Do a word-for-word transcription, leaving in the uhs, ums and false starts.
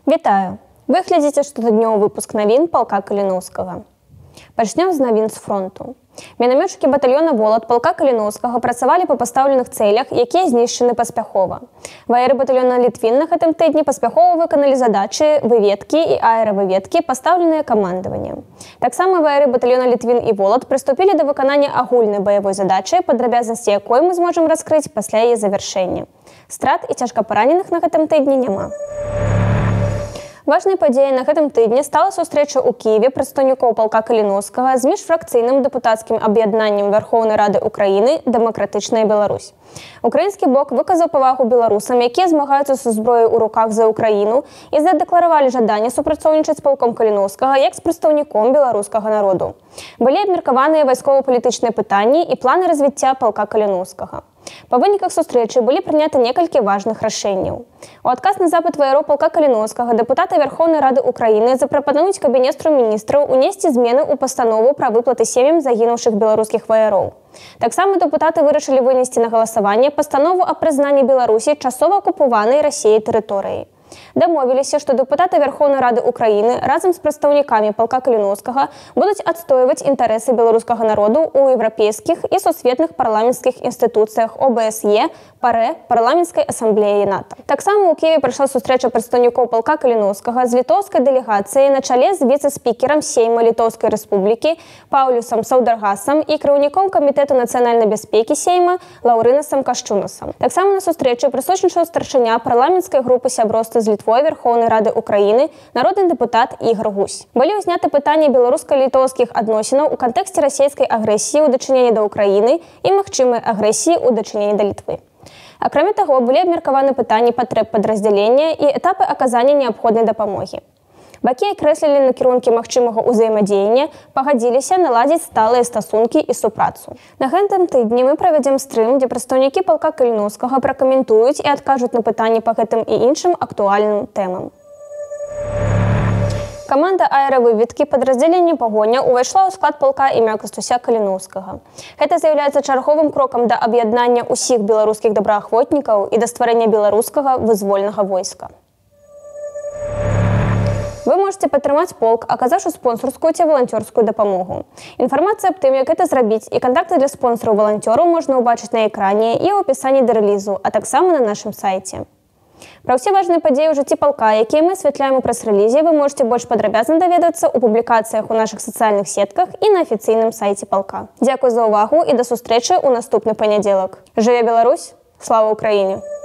Вітаю! Ви глядзіце штотыднёвы выпуск навін палка Каліноўскага. Пачнём з навін з фронту. Мінамётчыкі батальёна «Волат» палка Каліноўскага працавалі па пастаўленых цэлях, якія знішчаны паспяхова. Ваяры батальёна «Літвін» на гэтым тыдні паспяхова выканалі задачы выведкі і аэравыведкі, пастаўленыя камандаваннем. Таксама ваяры батальёна «Літвін» і «Волат» прыступілі да выканання агульнай баявой задачы, падрабязнасці якой мы зможам раскрыць пасля яе завяршэння. Страт і цяжкапараненых на гэтым тыдні няма. Важнай падзеяй на гэтым тыдні стала сустрэча ў Кіеве прадстаўнікоў палка Каліноўскага з міжфракцыйным дэпутацкім аб'яднаннем Верховнай Рады Украіны «Дэмакратычная Беларусь». Украінскі бок выказаў павагу беларусам, якія змагаюцца са зброяй у руках за Украіну і задэкларавалі жаданне супрацоўнічаць з палком Каліноўскага як з прадстаўніком беларускага народу. Былі абмеркаваныя вайскова-палітычныя пытанні і планы развіцця палка Каліноўскага. Па выніках сустрэчы былі прыняты некалькі важных рашэнняў. У адказ на запыт ваяроў палка Каліноўскага дэпутаты Верховнай Рады Украіны запрапануюць кабінету міністраў унесці змены ў пастанову пра выплаты сем'ям загінуўшых беларускіх ваяроў. Таксама дэпутаты вырашылі вынесці на галасаванне пастанову аб прызнанні Беларусі часова акупаванай Расіяй тэрыторыяй. Дамовіліся, што дэпутаты Верховнай Рады Украіны разам з прадстаўнікамі палка Каліноўскага будуць адстойваць інтарэсы беларускага народу ў еўрапейскіх і сусветных парламенцкіх інстытуцыях О Бэ Эс Е, ПАРЭ, парламенцкай асамблеі НАТО. Таксама ў Кіеве прайшла сустрэча прадстаўнікоў палка Каліноўскага з літоўскай дэлегацыяй на чале з віцэ-спікерам Сейма Літоўскай Рэспублікі Паўлюсам Саўдаргасам і кіраўніком камітэту нацыянальнай бяспекі Сейма Лаўрынасам Кашчунасам. Таксама на сустрэчы прысутнічаў старшыня парламенцкай групы сяброўства з Літвой Верховнай Рады Украіны народны дэпутат Ігар Гузь. Былі ўзняты пытанні беларуска-літоўскіх адносінаў у кантэксце расійскай агрэсіі ў дачыненні да Украіны і магчымай агрэсіі ў дачыненні да Літвы. Акрамя таго, былі абмеркаваны пытанні патрэб падраздзялення і этапы аказання неабходнай дапамогі. Бакі акрэслілі накірункі магчымага ўзаемадзеяння, пагадзіліся наладзіць сталыя стасункі і супрацу. На гэтым тыдні мы правядзем стрым, дзе прадстаўнікі палка Каліноўскага пракаментуюць і адкажуць на пытанні па гэтым і іншым актуальным тэмам. Каманда аэравыведкі падраздзялення «Пагоня» увайшла ў склад палка імя Кастуся Каліноўскага. Гэта з'яўляецца чарговым крокам да аб'яднання ўсіх беларускіх добраахвотнікаў і да стварэння беларускага вызвольнага войска. Вы можете падтрымаць полк, аказаўшы спонсарскую ці валанцёрскую дапамогу. Інфармацыя аб тым, як гэта зрабіць, і кантакты для спонсараў-валанцёраў можна ўбачыць на экране і ў апісанні да рэлізу, а таксама на нашым сайце. Пра ўсе важныя падзеі ў жыцці палка, якія мы асвятляем у прэс-рэлізе, вы можете больш падрабязна даведацца ў публікацыях у нашых сацыяльных сетках і на афіцыйным сайце палка. Дзякуй за ўвагу і да сустрэчы ў наступны панядзелак. Жыве Беларусь! Слава Украіне!